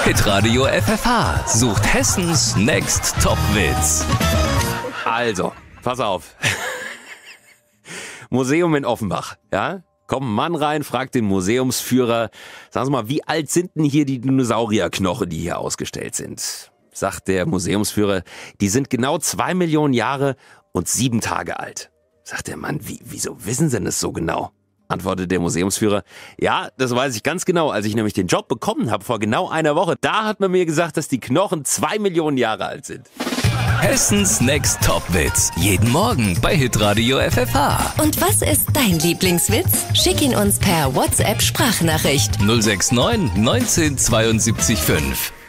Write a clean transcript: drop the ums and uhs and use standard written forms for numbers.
Hitradio FFH sucht Hessens Next Top-Witz. Also, pass auf. Museum in Offenbach, ja? Kommt ein Mann rein, fragt den Museumsführer, sagen Sie mal, wie alt sind denn hier die Dinosaurierknochen, die hier ausgestellt sind? Sagt der Museumsführer, die sind genau 2 Millionen Jahre und 7 Tage alt. Sagt der Mann, wieso wissen Sie denn das so genau? Antwortet der Museumsführer, ja, das weiß ich ganz genau. Als ich nämlich den Job bekommen habe vor genau einer Woche, da hat man mir gesagt, dass die Knochen 2 Millionen Jahre alt sind. Hessens Next Top-Witz. Jeden Morgen bei Hitradio FFH. Und was ist dein Lieblingswitz? Schick ihn uns per WhatsApp-Sprachnachricht. 069 19 72 5.